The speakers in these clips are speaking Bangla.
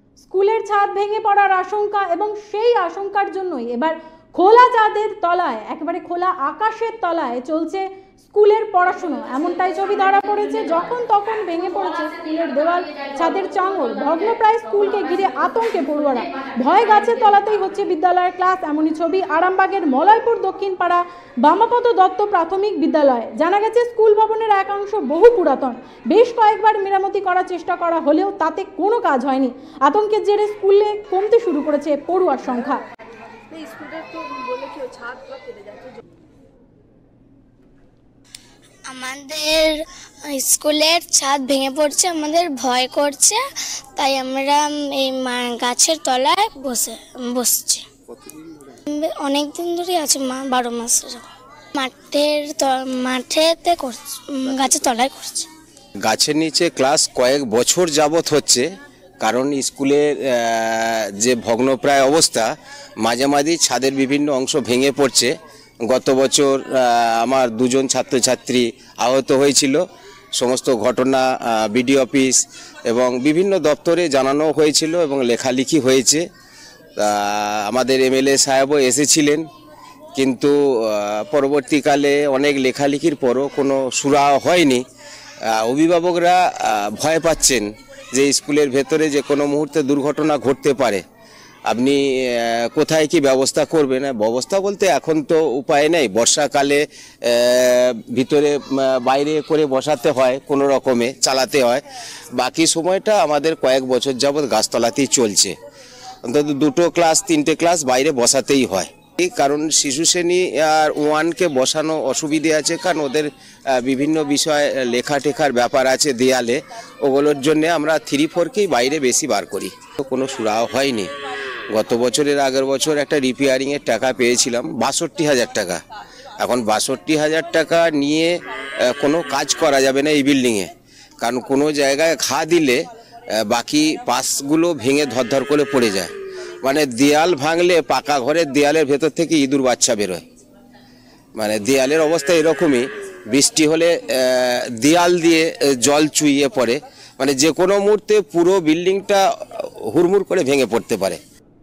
স্কুলের ছাদ ভেঙে পড়ার আশঙ্কা এবং সেই আশঙ্কার জন্যই এবার খোলা চাঁদের তলায়, একেবারে খোলা আকাশের তলায় চলছে স্কুলের পড়াশোনা। এমনটাই ছবি ধরা পড়েছে। যখন তখন ভেঙে পড়েছে স্কুলের দেওয়াল, ছাদের চাঙড়, ভগ্নপ্রায় স্কুলকে ঘিরে আতঙ্কে পড়ুয়ারা। ভয় গাছের তলাতেই হচ্ছে বিদ্যালয়ের ক্লাস, এমনই ছবি আরামবাগের মলয়পুর দক্ষিণ পাড়া বামাপদ দত্ত প্রাথমিক বিদ্যালয়। জানা গেছে স্কুল ভবনের একাংশ বহু পুরাতন, বেশ কয়েকবার মেরামতি করার চেষ্টা করা হলেও তাতে কোনো কাজ হয়নি। আতঙ্কের জেরে স্কুলে কমতে শুরু করেছে পড়ুয়ার সংখ্যা। আমাদের স্কুলের ছাদ ভেঙে পড়ছে, আমাদের ভয় করছে, তাই আমরা এই গাছের তলায় বসছি। অনেক দিন ধরেই আছে, 12 মাস মাঠেতে করছে, গাছের তলায় করছে। গাছের নিচে ক্লাস কয়েক বছর যাবত হচ্ছে, কারণ স্কুলের যে ভগ্নপ্রায় অবস্থা, মাঝে মাঝে ছাদের বিভিন্ন অংশ ভেঙে পড়ছে। গত বছর আমার 2 জন ছাত্রছাত্রী আহত হয়েছিল। সমস্ত ঘটনা বিডিও অফিস এবং বিভিন্ন দপ্তরে জানানো হয়েছিল এবং লেখালেখি হয়েছে। আমাদের এমএলএ সাহেবও এসেছিলেন, কিন্তু পরবর্তীকালে অনেক লেখালেখির পরও কোনো সুরা হয়নি। অভিভাবকরা ভয় পাচ্ছেন যে স্কুলের ভেতরে যে কোনো মুহূর্তে দুর্ঘটনা ঘটতে পারে। আপনি কোথায় কি ব্যবস্থা করবেন? ব্যবস্থা বলতে এখন তো উপায় নেই, বর্ষাকালে ভিতরে বাইরে করে বসাতে হয়, কোনো রকমে চালাতে হয়। বাকি সময়টা আমাদের কয়েক বছর যাবৎ গাছতলাতেই চলছে। অন্তত 2টো ক্লাস 3টে ক্লাস বাইরে বসাতেই হয়, কারণ শিশু শ্রেণী আর 1কে বসানো অসুবিধে আছে, কারণ ওদের বিভিন্ন বিষয় লেখা টেখার ব্যাপার আছে দেয়ালে, ওগুলোর জন্য আমরা 3-4কেই বাইরে বেশি বার করি। তো কোনো সুরাও হয়নি। গত বছরের আগের বছর একটা রিপেয়ারিংয়ের টাকা পেয়েছিলাম 62,000 টাকা। এখন 62,000 টাকা নিয়ে কোনো কাজ করা যাবে না এই বিল্ডিংয়ে, কারণ কোনো জায়গায় ঘা দিলে বাকি পাশগুলো ভেঙে ধরধর করে পড়ে যায়। মানে দেয়াল ভাঙলে পাকা ঘরের দেয়ালের ভেতর থেকে ইঁদুর বাচ্চা বেরোয়। মানে দেয়ালের অবস্থা এরকমই, বৃষ্টি হলে দেয়াল দিয়ে জল চুইয়ে পড়ে, মানে যে কোনো মুহূর্তে পুরো বিল্ডিংটা হুড়মুড় করে ভেঙে পড়তে পারে।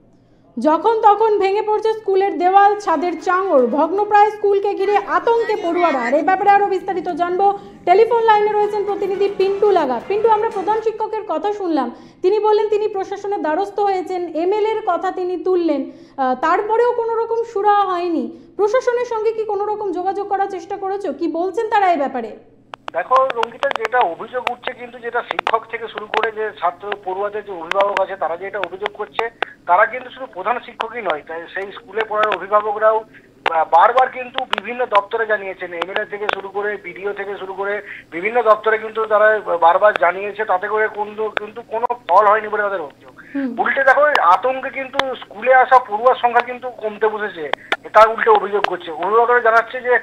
যখন তখন ভেঙে পড়ছে স্কুলের দেওয়াল, ছাদের চাঙড়, ভগ্নপ্রায় স্কুলকে ঘিরে আতঙ্কে পড়ুয়ারা। আর এই ব্যাপারে আরো বিস্তারিত জানবো। টেলিফোন লাইনে রয়েছেন প্রতিনিধি পিন্টু লাগা। পিন্টু, আমরা প্রধান শিক্ষকের কথা শুনলাম, তিনি বললেন তিনি প্রশাসনের দ্বারস্থ হয়েছেন, এমএলএর কথা তিনি তুললেন, তারপরেও কোনো রকম সুরাহা হয়নি। প্রশাসনের সঙ্গে কি কোনো রকম যোগাযোগ করার চেষ্টা করেছো? কি বলছেন তারা এই ব্যাপারে? দেখো রঙ্গিতা, যেটা অভিযোগ উঠছে, কিন্তু যেটা শিক্ষক থেকে শুরু করে যে ছাত্র পড়ুয়াদের যে অভিভাবক আছে তারা যেটা অভিযোগ করছে, তারা কিন্তু শুধু প্রধান শিক্ষকই নয়, তাই সেই স্কুলে পড়ার অভিভাবকরাও বারবার কিন্তু বিভিন্ন দপ্তরে জানিয়েছেন, এমএলএ থেকে শুরু করে বিডিও থেকে শুরু করে বিভিন্ন দপ্তরে কিন্তু তারা বারবার জানিয়েছে, তাতে করে কিন্তু কোনো ফল হয়নি বলে তাদের অভিযোগ। উল্টে দেখো, আতঙ্কে কিন্তু স্কুলে আসা পড়ুয়ার সংখ্যা কিন্তু কমতে বসেছে, তার উল্টে অভিযোগ করছে। অভিভাবকরা জানাচ্ছে যে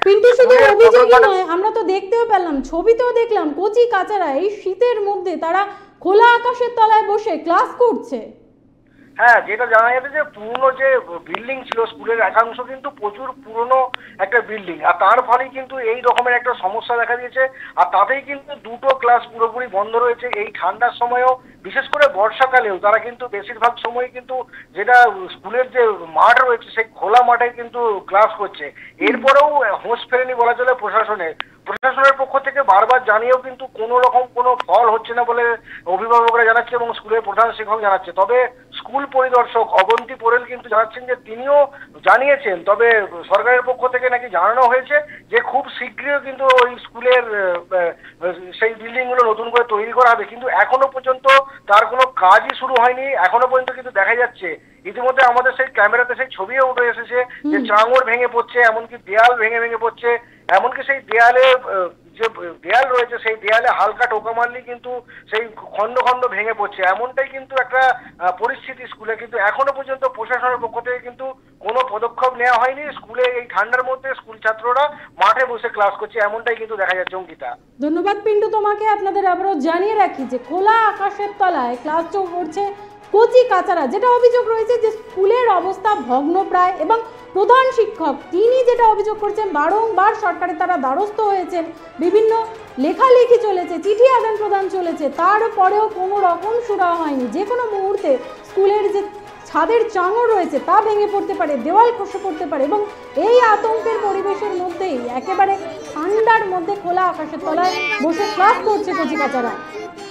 আমরা তো দেখতেও পেলাম, ছবিতেও দেখলাম, কচি কাচারা এই শীতের মধ্যে তারা খোলা আকাশের তলায় বসে ক্লাস করছে। হ্যাঁ, যেটা জানা যাবে যে পুরনো যে বিল্ডিং ছিল স্কুলের একাংশ কিন্তু প্রচুর পুরনো একটা বিল্ডিং, আর তার ফলেই কিন্তু এই রকমের একটা সমস্যা দেখা দিয়েছে। আর তাতেই কিন্তু 2টো ক্লাস পুরোপুরি বন্ধ রয়েছে। এই ঠান্ডার সময়ও, বিশেষ করে বর্ষাকালেও তারা কিন্তু বেশিরভাগ সময় কিন্তু যেটা স্কুলের যে মাঠ রয়েছে সেই খোলা মাঠে কিন্তু ক্লাস করছে। এরপরেও হোঁশ ফেরেনি বলা চলে প্রশাসনের পক্ষ থেকে বারবার জানিয়েও কিন্তু কোনো রকম কোনো ফল হচ্ছে না বলে অভিভাবকরা জানাচ্ছে এবং স্কুলের প্রধান শিক্ষক জানাচ্ছে। তবে স্কুল পরিদর্শক অবন্তী পোরেল কিন্তু জানাচ্ছেন যে তিনিও জানিয়েছেন, তবে সরকারের পক্ষ থেকে নাকি জানানো হয়েছে যে খুব শীঘ্রই কিন্তু ওই স্কুলের সেই বিল্ডিংগুলো নতুন করে তৈরি করা হবে, কিন্তু এখনো পর্যন্ত তার কোনো কাজই শুরু হয়নি। এখনো পর্যন্ত কিন্তু দেখা যাচ্ছে, ইতিমধ্যে আমাদের সেই ক্যামেরাতে সেই ছবিও উঠে এসেছে যে চাঙড় ভেঙে পড়ছে, এমনকি দেয়াল ভেঙে পড়ছে, এমনকি সেই দেয়ালে যে দেয়াল রয়েছে সেই দেয়ালে হালকা টোকা মারলে কিন্তু সেই খন্ড খন্ড ভেঙে পড়ছে। এমনটাই কিন্তু একটা পরিস্থিতি স্কুলে, কিন্তু এখনো পর্যন্ত প্রশাসনের পক্ষ থেকে কিন্তু কোনো পদক্ষেপ নেওয়া হয়নি। স্কুলে এই ঠান্ডার মধ্যে স্কুল ছাত্ররা মাঠে বসে ক্লাস করছে, এমনটাই কিন্তু দেখা যাচ্ছে। অঙ্কিতা, ধন্যবাদ পিন্টু তোমাকে। আপনাদের আবারও জানিয়ে রাখি যে খোলা আকাশের তলায় ক্লাস করছে কচি কাচারা। যেটা অভিযোগ রয়েছে যে স্কুলের অবস্থা ভগ্নপ্রায়, এবং প্রধান শিক্ষক তিনি যেটা অভিযোগ করছেন, বারংবার সরকারের তারা দ্বারস্থ হয়েছেন, বিভিন্ন লেখালেখি চলেছে, চিঠি আদান প্রদান চলেছে, তারপরেও কোনো রকম সুরাহা হয়নি। যে কোনো মুহূর্তে মুহূর্তে স্কুলের যে ছাদের চাঙড় রয়েছে তা ভেঙে পড়তে পারে, দেওয়াল খসে পড়তে পারে এবং এই আতঙ্কের পরিবেশের মধ্যেই একেবারে ঠান্ডার মধ্যে খোলা আকাশের তলায় বসে ক্লাস করছে কচিকাচারা।